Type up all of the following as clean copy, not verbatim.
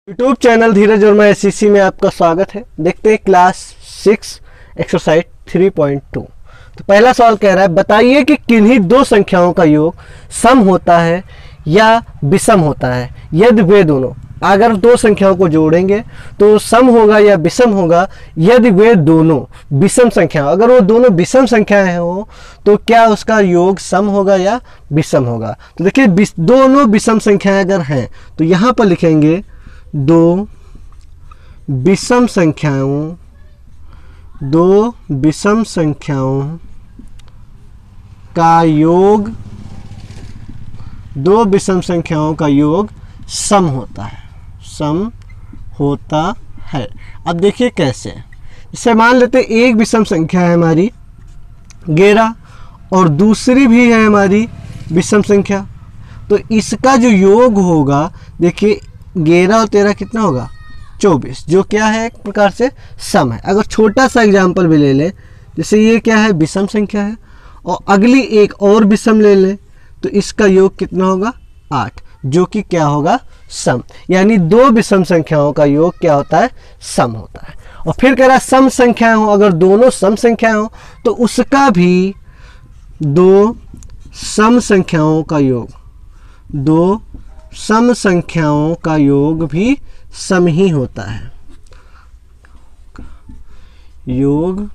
YouTube channel Dheeraj Verma SCC में आपका स्वागत है। देखते हैं क्लास 6 एक्सरसाइज 3.2। तो पहला सवाल कह रहा है बताइए कि किन्हीं दो संख्याओं का योग सम होता है या विषम होता है यदि वे दोनों, अगर दो संख्याओं को जोड़ेंगे तो सम होगा या विषम होगा यदि वे दोनों विषम संख्या, अगर वो दोनों विषम संख्याएं हो तो क्या उसका योग सम होगा या विषम होगा। तो देखिए दोनों विषम संख्याएं अगर हैं तो यहाँ पर लिखेंगे दो विषम संख्याओं का योग, दो विषम संख्याओं का योग सम होता है। अब देखिए कैसे, इसे मान लेते हैं एक विषम संख्या है हमारी 11 और दूसरी भी है हमारी विषम संख्या, तो इसका जो योग होगा देखिए 11 और 13 कितना होगा 24, जो क्या है एक प्रकार से सम है। अगर छोटा सा एग्जाम्पल भी ले लें, जैसे ये क्या है विषम संख्या है और अगली एक और विषम ले लें तो इसका योग कितना होगा 8, जो कि क्या होगा सम। यानी दो विषम संख्याओं का योग क्या होता है सम होता है। और फिर कह रहा है सम संख्याएं हो, अगर दोनों सम संख्याएं हो तो उसका भी दो सम संख्याओं का योग भी सम ही होता है, योग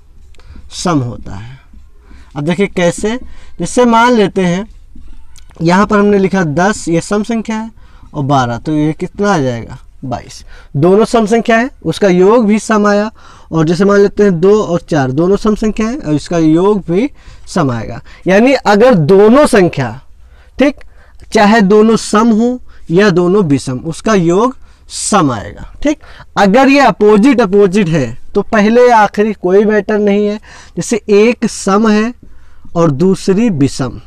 सम होता है। अब देखिए कैसे, जैसे मान लेते हैं यहाँ पर हमने लिखा 10, ये सम संख्या है, और 12 तो ये कितना आ जाएगा 22। दोनों सम संख्या है, उसका योग भी सम आया। और जैसे मान लेते हैं 2 और 4 दोनों सम संख्या है और इसका योग भी सम आएगा। यानी अगर दोनों संख्या, ठीक, चाहे दोनों सम हो या दोनों विषम, उसका योग सम आएगा। ठीक, अगर ये अपोजिट है तो पहले या आखिरी कोई मैटर नहीं है। जैसे एक सम है और दूसरी विषम,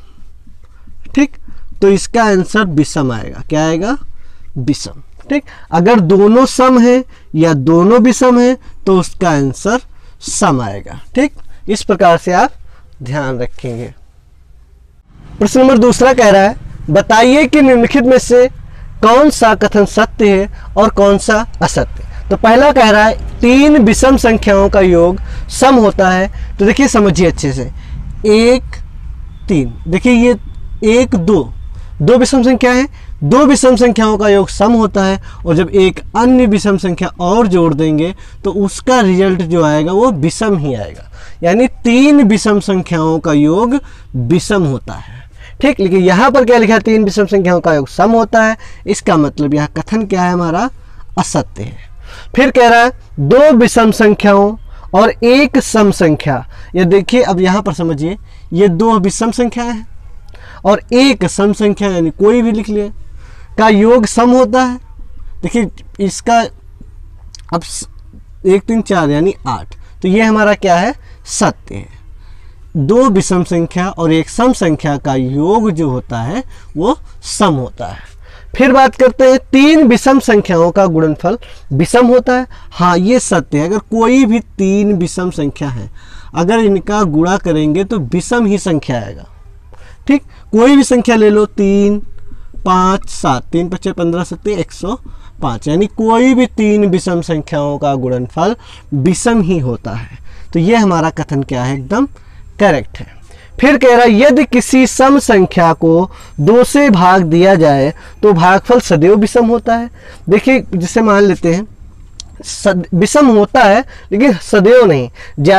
ठीक, तो इसका आंसर विषम आएगा। क्या आएगा विषम। ठीक, अगर दोनों सम है या दोनों विषम है तो उसका आंसर सम आएगा। ठीक, इस प्रकार से आप ध्यान रखेंगे। प्रश्न नंबर दूसरा कह रहा है बताइए कि निम्नलिखित में से कौन सा कथन सत्य है और कौन सा असत्य। तो पहला कह रहा है तीन विषम संख्याओं का योग सम होता है। तो देखिए समझिए अच्छे से, 1 3, देखिए ये 1 2, दो विषम संख्या है, दो विषम संख्याओं का योग सम होता है। और जब एक अन्य विषम संख्या और जोड़ देंगे तो उसका रिजल्ट जो आएगा वो विषम ही आएगा। यानी तीन विषम संख्याओं का योग विषम होता है। ठीक, लेकिन यहाँ पर क्या लिखा है तीन विषम संख्याओं का योग सम होता है, इसका मतलब यह कथन क्या है हमारा असत्य है। फिर कह रहा है दो विषम संख्याओं और एक सम संख्या, ये देखिए अब यहाँ पर समझिए, ये दो विषम संख्या है और एक सम संख्या यानी कोई भी लिख लिए का योग सम होता है। देखिए इसका अब 1 3 4 यानी 8, तो ये हमारा क्या है सत्य है। दो विषम संख्या और एक सम संख्या का योग जो होता है वो सम होता है। फिर बात करते हैं तीन विषम संख्याओं का गुणनफल विषम होता है। हाँ ये सत्य है, अगर कोई भी तीन विषम संख्या है अगर इनका गुणा करेंगे तो विषम ही संख्या आएगा। ठीक, कोई भी संख्या ले लो, 3 5 7, 3 5 15 7 105, यानी कोई भी तीन विषम संख्याओं का गुणनफल विषम ही होता है। तो ये हमारा कथन क्या है एकदम करेक्ट है। फिर कह रहा है यदि किसी सम संख्या को 2 से भाग दिया जाए तो भागफल सदैव विषम होता है। देखिए जैसे मान लेते हैं विषम होता है लेकिन सदैव नहीं,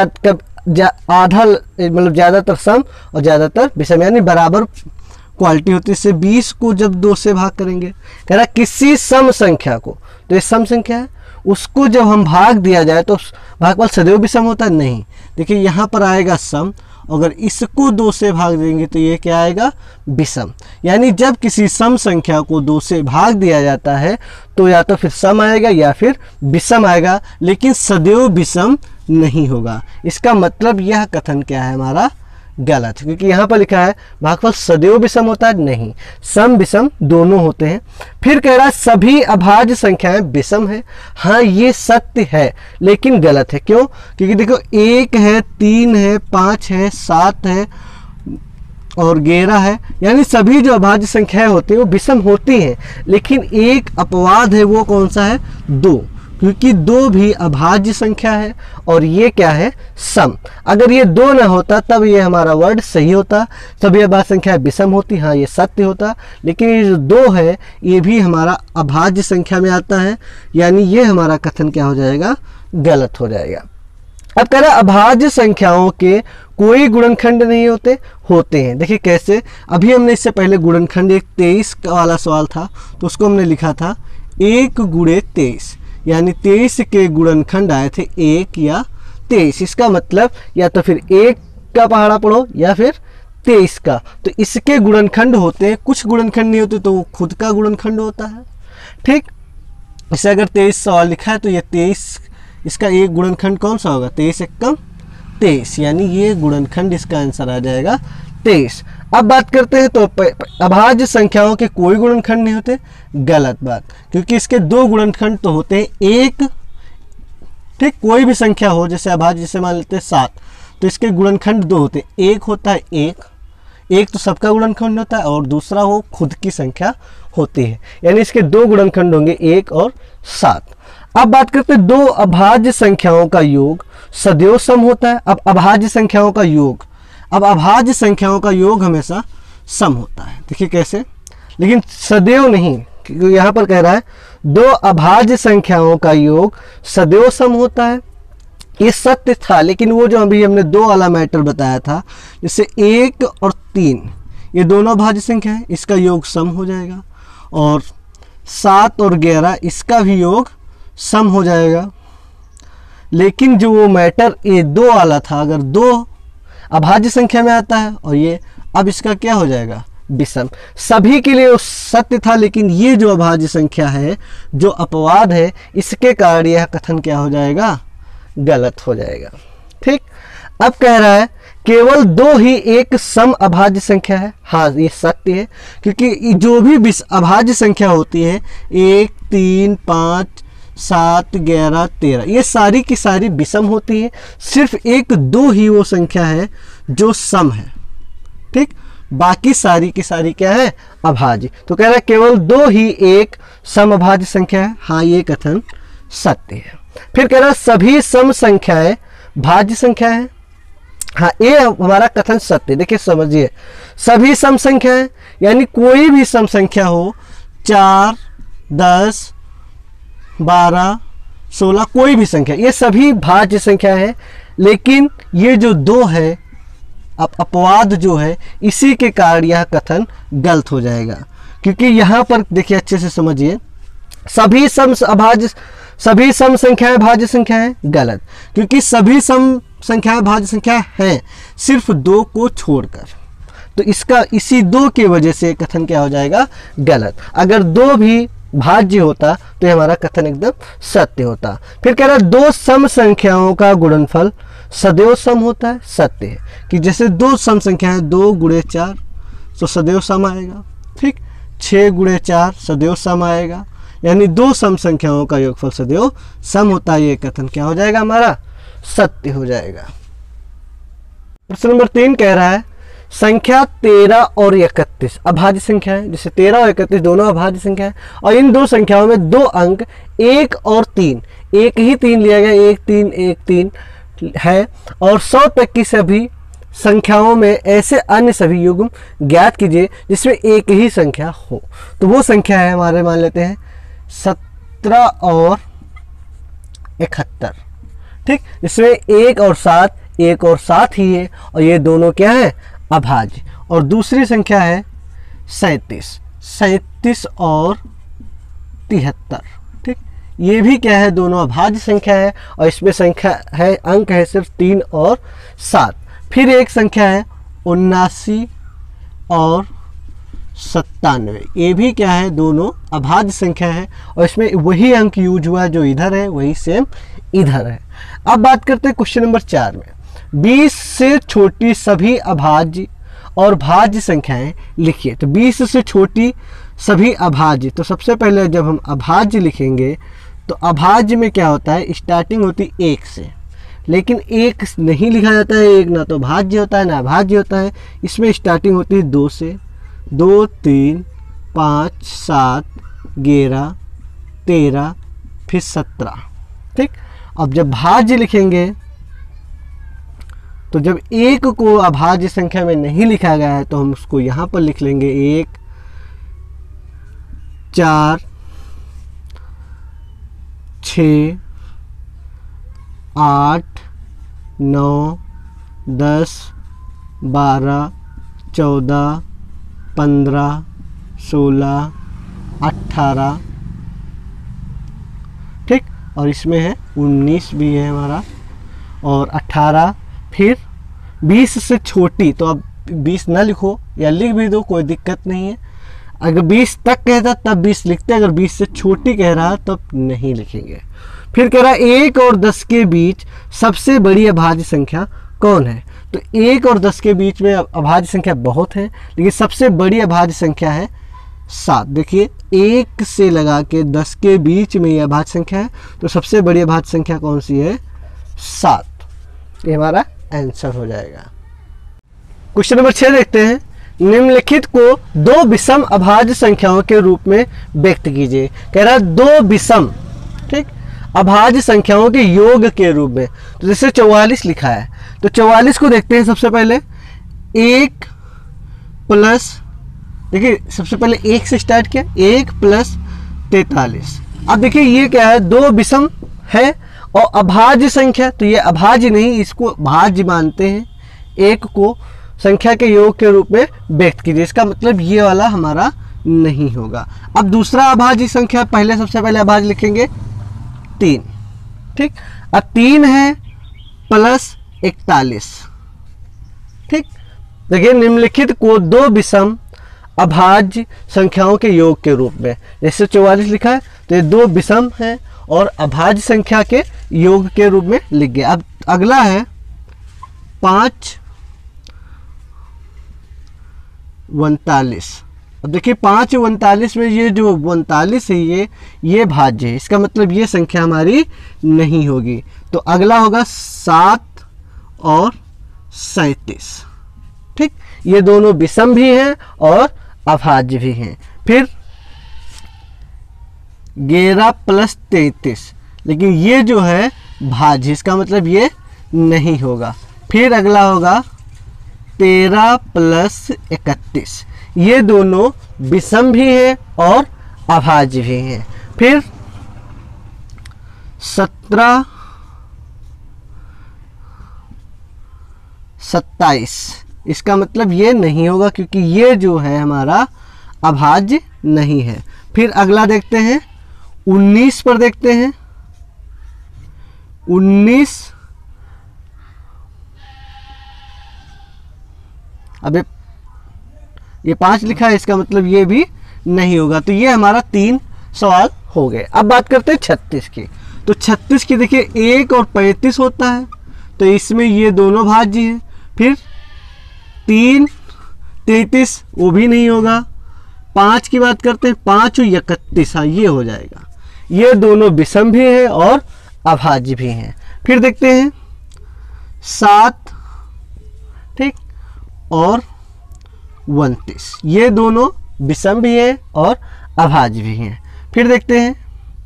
आधा मतलब ज़्यादातर सम और ज़्यादातर विषम, यानी बराबर क्वालिटी होती है। इससे 20 को जब 2 से भाग करेंगे, कह रहा किसी सम संख्या को, तो ये सम संख्या है, उसको जब हम भाग दिया जाए तो भागफल सदैव विषम होता है नहीं। देखिए यहाँ पर आएगा सम, अगर इसको 2 से भाग देंगे तो ये क्या आएगा विषम। यानी जब किसी सम संख्या को 2 से भाग दिया जाता है तो या तो फिर सम आएगा या फिर विषम आएगा, लेकिन सदैव विषम नहीं होगा। इसका मतलब यह कथन क्या है हमारा गलत, क्योंकि यहाँ पर लिखा है भागफल सदैव विषम होता है, नहीं, सम विषम दोनों होते हैं। फिर कह रहा है सभी अभाज्य संख्याएं विषम है। हाँ ये सत्य है लेकिन गलत है। क्यों? क्योंकि देखो 1 है, 3 है, 5 है, 7 है और 11 है, यानी सभी जो अभाज्य संख्याएं होती हैं वो विषम होती हैं, लेकिन एक अपवाद है, वो कौन सा है? 2, क्योंकि 2 भी अभाज्य संख्या है और ये क्या है? सम। अगर ये 2 ना होता तब ये हमारा वर्ड सही होता, सभी अभाज्य संख्या विषम होती, हाँ ये सत्य होता, लेकिन ये जो 2 है ये भी हमारा अभाज्य संख्या में आता है, यानी ये हमारा कथन क्या हो जाएगा? गलत हो जाएगा। अब कह रहा अभाज्य संख्याओं के कोई गुणनखंड नहीं होते हैं। देखिए कैसे, अभी हमने इससे पहले गुणनखंड एक 23 वाला सवाल था, तो उसको हमने लिखा था 1 गुणे 23, यानी 23 के गुणनखंड आए थे 1 या 23। इसका मतलब या तो फिर 1 का पहाड़ा पढ़ो या फिर 23 का, तो इसके गुणनखंड होते हैं, कुछ गुणनखंड नहीं होते तो वो खुद का गुणनखंड होता है। ठीक, इसे अगर 23 सवाल लिखा है तो ये 23, इसका एक गुणनखंड कौन सा होगा? 23 एकम 23, यानी ये गुणनखंड इसका आंसर आ जाएगा 23। अब बात करते हैं तो अभाज्य संख्याओं के कोई गुणनखंड नहीं होते, गलत बात, क्योंकि इसके 2 गुणनखंड तो होते हैं 1, ठीक, कोई भी संख्या हो, जैसे अभाज्य, जैसे मान लेते हैं 7, तो इसके गुणनखंड 2 होते हैं, एक होता है 1 तो सबका गुणनखंड होता है, और दूसरा वो खुद की संख्या होती है, यानी इसके 2 गुणनखंड होंगे 1 और 7। अब बात करते हैं 2 अभाज्य संख्याओं का योग सदैव सम होता है। अब अभाज्य संख्याओं का योग, अब अभाज्य संख्याओं का योग हमेशा सम होता है। देखिए कैसे, लेकिन सदैव नहीं, क्योंकि यहाँ पर कह रहा है 2 अभाज्य संख्याओं का योग सदैव सम होता है। ये सत्य था, लेकिन वो जो अभी हमने 2 वाला मैटर बताया था, जैसे 1 और 3 ये दोनों अभाज्य संख्या है, इसका योग सम हो जाएगा, और 7 और 11 इसका भी योग सम हो जाएगा। लेकिन जो वो मैटर ये 2 वाला था, अगर 2 अभाज्य संख्या में आता है और ये, अब इसका क्या हो जाएगा? विषम। सभी के लिए वो सत्य था, लेकिन ये जो अभाज्य संख्या है, जो अपवाद है, इसके कारण यह कथन क्या हो जाएगा? गलत हो जाएगा। ठीक, अब कह रहा है केवल 2 ही एक सम अभाज्य संख्या है। हाँ ये सत्य है, क्योंकि जो भी अभाज्य संख्या होती है 1, 3, 5, 7, 11, 13 ये सारी की सारी विषम होती है, सिर्फ 1, 2 ही वो संख्या है जो सम है। ठीक, बाकी सारी की सारी क्या है? अभाज्य। तो कह रहा है केवल 2 ही एक सम अभाज्य संख्या है। हाँ ये कथन सत्य है। फिर कह रहा है सभी सम संख्याएं भाज्य संख्या है। हाँ ये हमारा कथन सत्य। देखिए समझिए, सभी सम संख्याएं यानी कोई भी सम संख्या हो, 4, 10, 12, 16 कोई भी संख्या, ये सभी भाज्य संख्या है। लेकिन ये जो 2 है, अपवाद जो है, इसी के कारण यह कथन गलत हो जाएगा। क्योंकि यहाँ पर देखिए अच्छे से समझिए, सभी सम संख्याएं भाज्य संख्याएं, गलत, क्योंकि सभी सम संख्याएं भाज्य संख्या हैं सिर्फ 2 को छोड़कर। तो इसका इसी 2 की वजह से कथन क्या हो जाएगा? गलत। अगर 2 भी भाज्य होता तो ये हमारा कथन एकदम सत्य होता। फिर कह रहा है 2 सम संख्याओं का गुणनफल सदैव सम होता है। सत्य है कि जैसे 2 सम संख्या है, 2 गुणे 4 तो सदैव सम आएगा। ठीक, 6 गुणे 4 सदैव सम आएगा, यानी 2 सम संख्याओं का योगफल सदैव सम होता है। ये कथन क्या हो जाएगा? हमारा सत्य हो जाएगा। प्रश्न नंबर 3 कह रहा है संख्या 13 और 31 अभाज्य संख्या है। जैसे 13 और 31 दोनों अभाज्य संख्या है, और इन 2 संख्याओं में 2 अंक 1 और 3, एक ही 3 लिया गया, 1 3 1 3 है, और 100 तक की सभी संख्याओं में ऐसे अन्य सभी युग्म ज्ञात कीजिए जिसमें एक ही संख्या हो। तो वो संख्या है हमारे, मान लेते हैं 17 और 71। ठीक, जिसमें 1 और 7, 1 और 7 ही है, और ये दोनों क्या है? अभाज्य। और दूसरी संख्या है 37 और 73। ठीक, ये भी क्या है? दोनों अभाज्य संख्या है, और इसमें संख्या है, अंक है सिर्फ 3 और 7। फिर एक संख्या है 79 और 97, ये भी क्या है? दोनों अभाज्य संख्या है, और इसमें वही अंक यूज हुआ जो इधर है, वही सेम इधर है। अब बात करते हैं क्वेश्चन नंबर 4 में, 20 से छोटी सभी अभाज्य और भाज्य संख्याएं लिखिए। तो 20 से छोटी सभी अभाज्य, तो सबसे पहले जब हम अभाज्य लिखेंगे तो अभाज्य में क्या होता है? स्टार्टिंग होती 1 से, लेकिन एक नहीं लिखा जाता है, एक ना तो भाज्य होता है ना अभाज्य होता है। इसमें स्टार्टिंग होती है 2 से, 2, 3, 5, 7, 11, 13, फिर 17। ठीक, अब जब भाज्य लिखेंगे तो जब एक को अभाज्य संख्या में नहीं लिखा गया है तो हम उसको यहाँ पर लिख लेंगे 1, 4, 6, 8, 9, 10, 12, 14, 15, 16, 18। ठीक, और इसमें है 19 भी है हमारा, और 18, फिर 20 से छोटी, तो अब 20 ना लिखो या लिख भी दो, कोई दिक्कत नहीं है। अगर 20 तक कहता तब 20 लिखते, अगर 20 से छोटी कह रहा तब नहीं लिखेंगे। फिर कह रहा 1 और 10 के बीच सबसे बड़ी अभाज्य संख्या कौन है? तो 1 और 10 के बीच में अभाज्य संख्या बहुत है, लेकिन सबसे बड़ी अभाज्य संख्या है 7। देखिए 1 से लगा के 10 के बीच में ये अभाज्य संख्या है, तो सबसे बड़ी अभाज्य संख्या कौन सी है? 7। ये हमारा आंसर हो जाएगा। क्वेश्चन नंबर 6 देखते हैं। निम्नलिखित को 2 विषम अभाज्य संख्याओं के रूप में व्यक्त कीजिए। कह रहा है 2 विषम, ठीक, अभाज्य संख्याओं के योग के रूप में। तो जैसे 44 लिखा है, तो 44 को देखते हैं। सबसे पहले 1 प्लस, देखिए सबसे पहले 1 से स्टार्ट किया, 1 प्लस 43। अब देखिए ये क्या है? 2 विषम है और अभाज्य संख्या, तो ये अभाज्य नहीं, इसको भाज्य मानते हैं। 1 को संख्या के योग के रूप में व्यक्त कीजिए, इसका मतलब ये वाला हमारा नहीं होगा। अब दूसरा अभाज्य संख्या, पहले सबसे पहले अभाज्य लिखेंगे 3। ठीक, अब 3 है प्लस 41। ठीक, देखिए निम्नलिखित को 2 विषम अभाज्य संख्याओं के योग के रूप में, जैसे 44 लिखा है तो ये 2 विषम है और अभाज्य संख्या के योग के रूप में लिख गया। अब अगला है 5 39। अब देखिए 5 39 में ये जो 39 है ये भाज्य है, इसका मतलब ये संख्या हमारी नहीं होगी। तो अगला होगा 7 और 37। ठीक, ये दोनों विषम भी हैं और अभाज्य भी हैं। फिर 11 प्लस 33, लेकिन ये जो है भाज्य, इसका मतलब ये नहीं होगा। फिर अगला होगा 13 प्लस 31, ये दोनों विषम भी हैं और अभाज्य भी हैं। फिर 17 27, इसका मतलब ये नहीं होगा क्योंकि ये जो है हमारा अभाज्य नहीं है। फिर अगला देखते हैं 19 पर देखते हैं। 19, अब ये 5 लिखा है, इसका मतलब ये भी नहीं होगा। तो ये हमारा 3 सवाल हो गए। अब बात करते हैं 36 की। तो 36 की देखिए 1 और 35 होता है, तो इसमें ये दोनों भाज्य हैं। फिर 3 33, वो भी नहीं होगा। 5 की बात करते हैं, 5 और 31, हाँ ये हो जाएगा। ये दोनों विषम भी हैं और अभाज्य भी हैं। फिर देखते हैं 7, ठीक, और 29, ये दोनों विषम भी हैं और अभाज्य भी हैं। फिर देखते हैं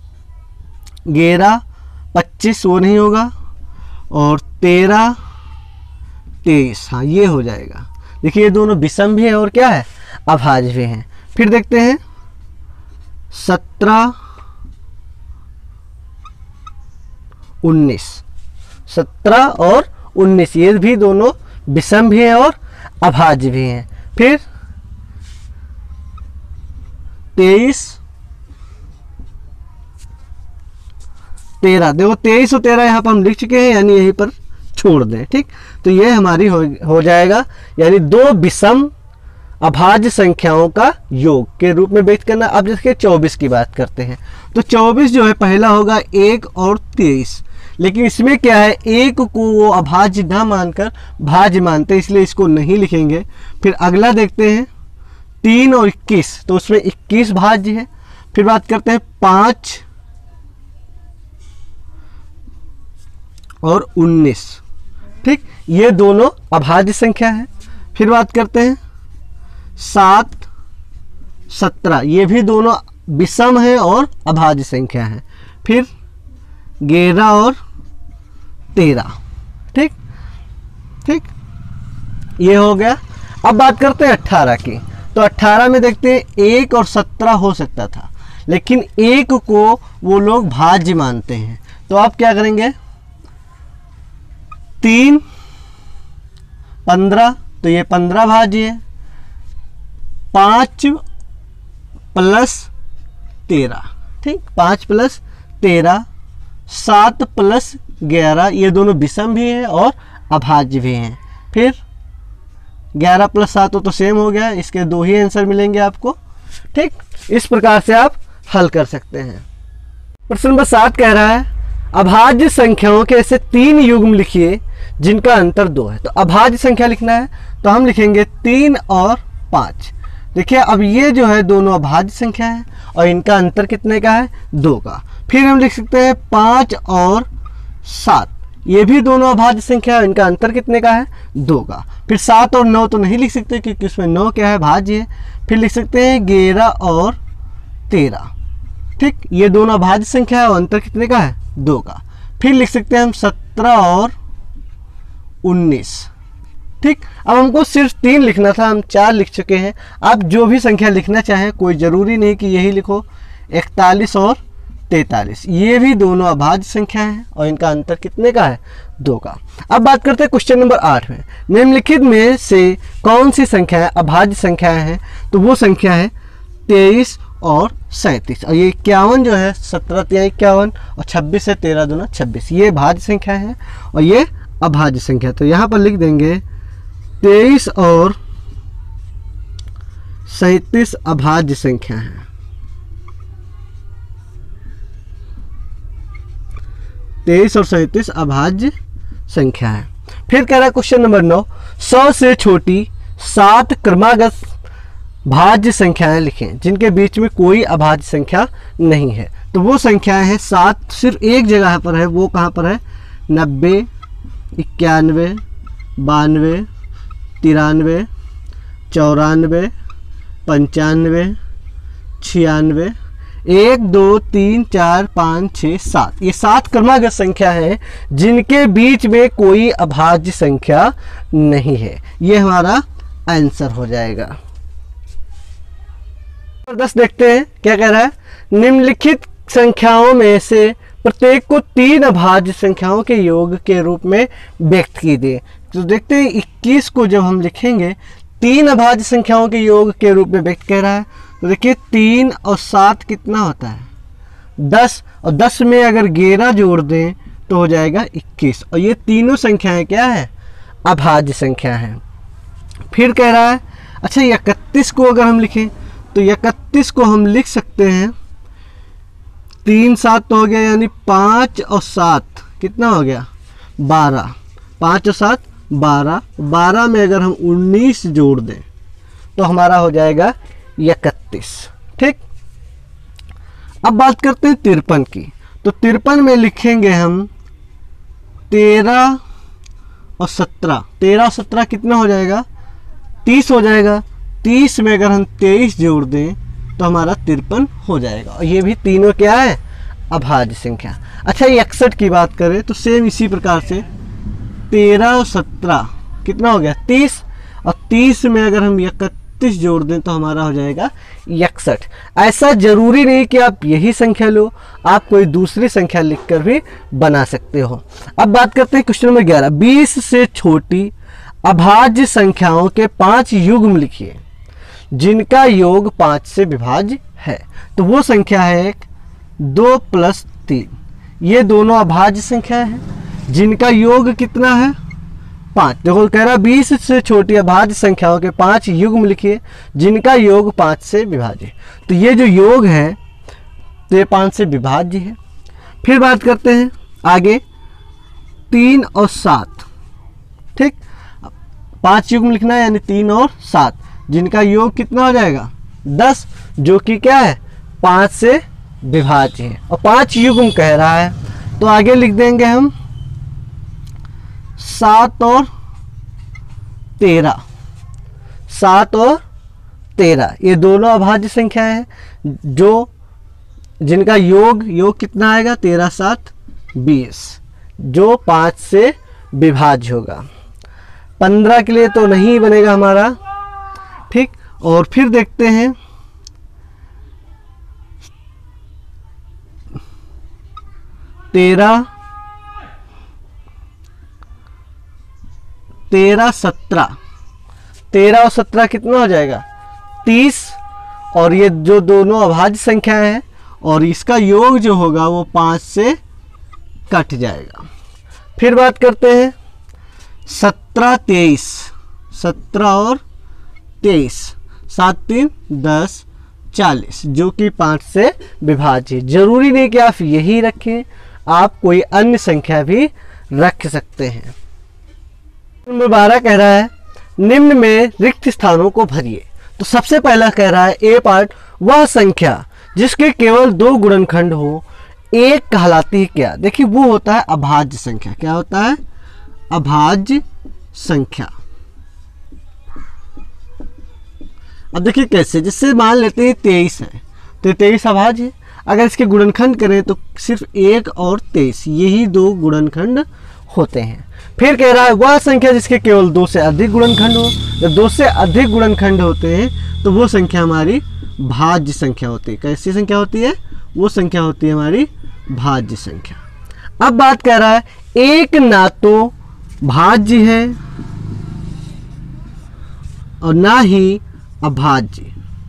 11 25, वो नहीं होगा, और 13 23, हाँ ये हो जाएगा। देखिए ये दोनों विषम भी है और क्या है, अभाज्य भी हैं। फिर देखते हैं 17 19, 17 और 19, ये भी दोनों विषम भी हैं और अभाज्य भी हैं। फिर 23 13, देखो 23 और 13 यहाँ पर हम लिख चुके हैं, यानी यहीं पर छोड़ दें। ठीक, तो ये हमारी हो जाएगा, यानी 2 विषम अभाज्य संख्याओं का योग के रूप में व्यक्त करना। अब देखिए 24 की बात करते हैं। तो 24 जो है पहला होगा 1 और 23, लेकिन इसमें क्या है, 1 को वो अभाज्य ना मानकर भाज्य मानते, इसलिए इसको नहीं लिखेंगे। फिर अगला देखते हैं 3 और 21, तो उसमें 21 भाज्य है। फिर बात करते हैं 5 और 19। ठीक, ये दोनों अभाज्य संख्या है। फिर बात करते हैं 7, 17, ये भी दोनों विषम है और अभाज्य संख्या है। फिर 11 और 13। ठीक ठीक, ये हो गया। अब बात करते हैं 18 की। तो 18 में देखते हैं 1 और 17 हो सकता था, लेकिन 1 को वो लोग भाज्य मानते हैं। तो आप क्या करेंगे, 3, 15, तो ये 15 भाज्य है। 5 + 13, ठीक, 5 + 13, 7 + 11, ये दोनों विषम भी हैं और अभाज्य भी हैं। फिर 11 + 7 तो सेम हो गया, इसके 2 ही आंसर मिलेंगे आपको। ठीक, इस प्रकार से आप हल कर सकते हैं। प्रश्न नंबर 7 कह रहा है अभाज्य संख्याओं के ऐसे 3 युग्म लिखिए जिनका अंतर 2 है। तो अभाज्य संख्या लिखना है तो हम लिखेंगे 3 और 5। देखिए अब ये जो है दोनों अभाज्य संख्या है और इनका अंतर कितने का है, 2 का। फिर हम लिख सकते हैं 5 और 7, ये भी दोनों अभाज्य संख्या है, इनका अंतर कितने का है, 2 का। फिर 7 और 9 तो नहीं लिख सकते क्योंकि उसमें 9 क्या है, भाज्य है। फिर लिख सकते हैं 11 और 13। ठीक, ये दोनों अभाज्य संख्या है और अंतर कितने का है, 2 का। फिर लिख सकते हैं हम 17 और 19। ठीक, अब हमको सिर्फ 3 लिखना था, हम 4 लिख चुके हैं। आप जो भी संख्या लिखना चाहें, कोई ज़रूरी नहीं कि यही लिखो। 41 और 43, ये भी दोनों अभाज्य संख्या है और इनका अंतर कितने का है, 2 का। अब बात करते हैं क्वेश्चन नंबर 8 में। निम्नलिखित में से कौन सी संख्याएं अभाज्य संख्याएं हैं? तो वो संख्या है 23 और 37। और ये 51 जो है 17 × 51 और 26 है 13 दूना 26, ये भाज्य संख्या है और ये अभाज्य संख्या। तो यहाँ पर लिख देंगे 23 और 37 अभाज्य संख्या है। 23 और 37 अभाज्य संख्या है। फिर कह रहा है क्वेश्चन नंबर 9, 100 से छोटी 7 क्रमागत भाज्य संख्याएं लिखें जिनके बीच में कोई अभाज्य संख्या नहीं है। तो वो संख्याएं हैं 7 सिर्फ एक जगह पर है, वो कहाँ पर है, 90, 91, 92, 93, 94, 95, 96, 1, 2, 3, 4, 5, 6, 7, ये 7 क्रमागत संख्या है जिनके बीच में कोई अभाज्य संख्या नहीं है। ये हमारा आंसर हो जाएगा। 10 देखते हैं क्या कह रहा है, निम्नलिखित संख्याओं में से प्रत्येक को 3 अभाज्य संख्याओं के योग के रूप में व्यक्त कीजिए। तो देखते हैं 21 को जब हम लिखेंगे 3 अभाज्य संख्याओं के योग के रूप में व्यक्त कह रहा है। तो देखिए 3 और 7 कितना होता है, 10, और 10 में अगर 11 जोड़ दें तो हो जाएगा 21। और ये तीनों संख्याएं क्या है, अभाज्य संख्या है। फिर कह रहा है अच्छा 31 को अगर हम लिखें तो 31 को हम लिख सकते हैं 3, 7 तो हो गया, यानी 5 और 7 कितना हो गया, 12, 5 और 7 12, 12 में अगर हम 19 जोड़ दें तो हमारा हो जाएगा 31। ठीक, अब बात करते हैं 53 की। तो 53 में लिखेंगे हम 13 और 17, 13 और 17 कितना हो जाएगा, 30 हो जाएगा। 30 में अगर हम 23 जोड़ दें तो हमारा 53 हो जाएगा। और ये भी तीनों क्या है, अभाज्य संख्या। अच्छा 61 की बात करें तो सेम इसी प्रकार से 13 और 17 कितना हो गया, 30, और 30 में अगर हम 31 जोड़ दें तो हमारा हो जाएगा 61। ऐसा जरूरी नहीं कि आप यही संख्या लो, आप कोई दूसरी संख्या लिखकर भी बना सकते हो। अब बात करते हैं क्वेश्चन नंबर 11, 20 से छोटी अभाज्य संख्याओं के 5 युग्म लिखिए जिनका योग 5 से विभाज्य है। तो वो संख्या है 2 + 3, ये दोनों अभाज्य संख्या है जिनका योग कितना है, 5। देखो कह रहा 20 से छोटी अभाज्य संख्याओं के 5 युग्म लिखिए जिनका योग 5 से विभाज्य है। तो ये जो योग है तो ये 5 से विभाज्य है। फिर बात करते हैं आगे 3 और 7। ठीक, 5 युग्म लिखना है यानी 3 और 7 जिनका योग कितना हो जाएगा, 10, जो कि क्या है, 5 से विभाज्य है। और 5 युग्म कह रहा है तो आगे लिख देंगे हम 7 और 13, 7 और 13 ये दोनों अभाज्य संख्या है जो जिनका योग कितना आएगा, 13 7 20, जो 5 से विभाज्य होगा। 15 के लिए तो नहीं बनेगा हमारा, ठीक। और फिर देखते हैं 13 17, 13 और 17 कितना हो जाएगा, 30। और ये जो दोनों अभाज्य संख्या है और इसका योग जो होगा वो 5 से कट जाएगा। फिर बात करते हैं 17 23, 17 और 23, 7 3 10 40, जो कि 5 से विभाज्य। जरूरी नहीं कि आप यही रखें, आप कोई अन्य संख्या भी रख सकते हैं। नंबर 12 कह रहा है निम्न में रिक्त स्थानों को भरिए। तो सबसे पहला कह रहा है ए पार्ट, वह संख्या जिसके केवल 2 गुणनखंड हो एक कहलाती है क्या। देखिए वो होता है अभाज्य संख्या। क्या होता है, अभाज्य संख्या। अब देखिए कैसे, जिससे मान लेते हैं 23 है तो 23 अभाज्य है। अगर इसके गुणनखंड करें तो सिर्फ 1 और 23 यही 2 गुणनखंड होते हैं। फिर कह रहा है वह संख्या जिसके केवल 2 से अधिक गुणनखंड हो। जब 2 से अधिक गुणनखंड होते हैं तो वो संख्या हमारी भाज्य संख्या होती है। कैसी संख्या होती है, वो संख्या होती है हमारी भाज्य संख्या। अब बात कह रहा है एक ना तो भाज्य है और ना ही अभाज्य।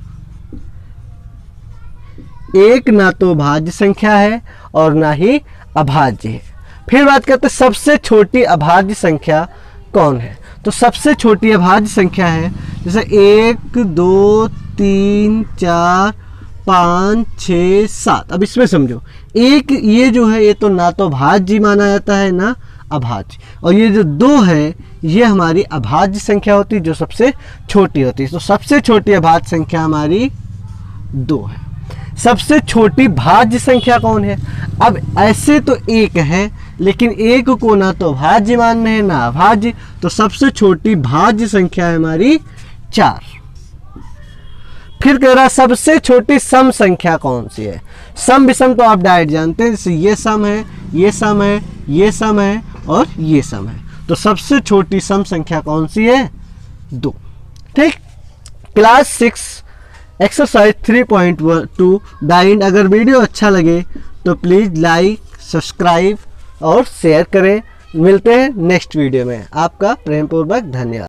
एक ना तो भाज्य संख्या है और ना ही अभाज्य है। फिर बात करते हैं सबसे छोटी अभाज्य संख्या कौन है। तो सबसे छोटी अभाज्य संख्या है जैसे 1 2 3 4 5 6 7। अब इसमें समझो, एक ये जो है ये तो ना तो भाज्य माना जाता है ना अभाज्य, और ये जो 2 है ये हमारी अभाज्य संख्या होती है जो सबसे छोटी होती है। तो सबसे छोटी अभाज्य संख्या हमारी 2 है। सबसे छोटी भाज्य संख्या कौन है। अब ऐसे तो 1 है, लेकिन 1 को ना तो भाज्य मानना है ना अभाज्य, तो सबसे छोटी भाज्य संख्या है हमारी 4। फिर कह रहा सबसे छोटी सम संख्या कौन सी है। सम विषम तो आप डायरेक्ट जानते हैं, जैसे ये सम है, ये सम है, ये सम है और ये सम है। तो सबसे छोटी सम संख्या कौन सी है, 2। ठीक। क्लास 6 एक्सरसाइज 3.2 डाइंड। अगर वीडियो अच्छा लगे तो प्लीज़ लाइक, सब्सक्राइब और शेयर करें। मिलते हैं नेक्स्ट वीडियो में। आपका प्रेमपूर्वक धन्यवाद।